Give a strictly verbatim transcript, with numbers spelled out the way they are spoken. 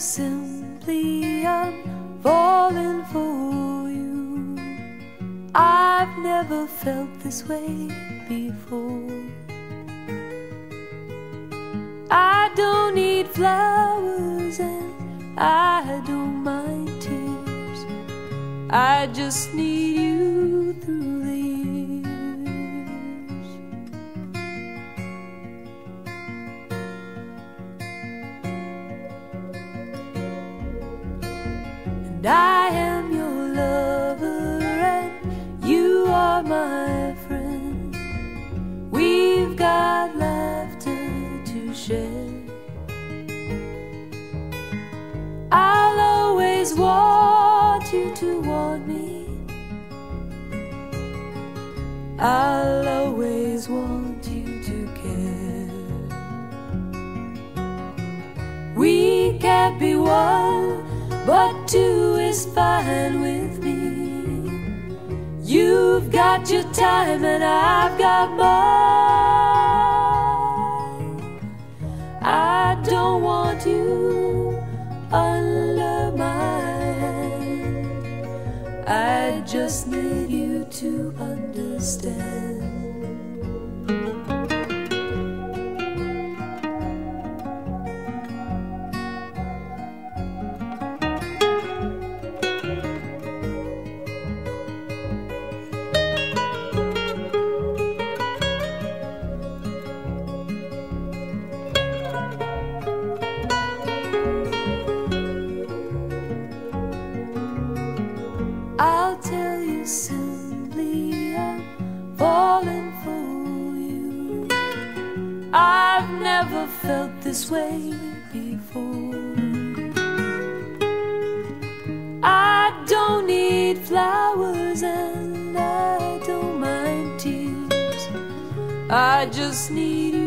simply I'm falling for you. I've never felt this way before. I don't need flowers and I don't mind tears. I just need you through the years. And I am your lover and you are my friend. We've got laughter to share. I'll always want you to want me. I'll always want you to care. We can't be one, but two is fine with me. You've got your time and I've got mine. I don't want you under my hand. I just need you to understand. I'll tell you simply I'm falling for you. I've never felt this way before. I don't need flowers and I don't mind tears. I just need you